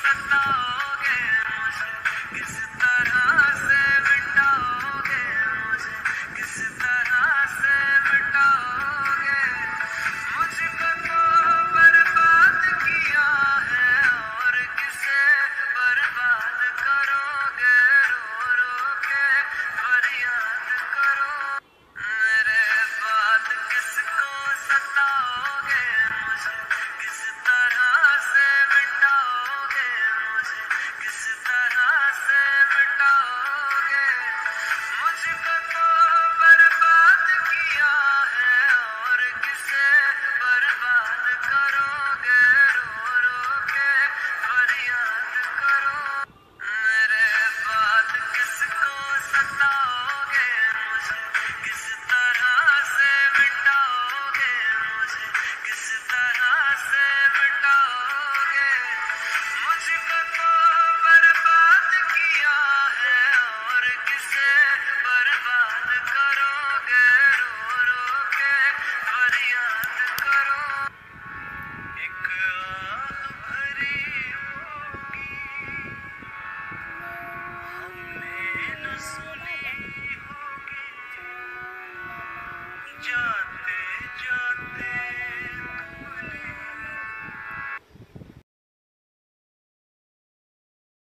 सताओगे मुझे, किस तरह से मिटाओगे मुझे, किस तरह से मिटाओगे मुझको तो बर्बाद किया है और किसे बर्बाद करोगे, रो रो के फरियाद करो मेरे बाद किसको सताओगे मुझे, किस तरह से मिटाओगे मुझे, किस तरह से मिटाओगे मुझको तो बर्बाद किया है और किसे बर्बाद करोगे, रो रो के फरियाद करो मेरे बाद किसको सताओगे मुझे, किस तरह से मिटाओगे मुझे, किस तरह से मिटाओगे मुझको तो बर्बाद किया है और किसे बर्बाद करोगे, रो रो के फरियाद करो एक आह भरी होगी हमने न सुनी होगी जान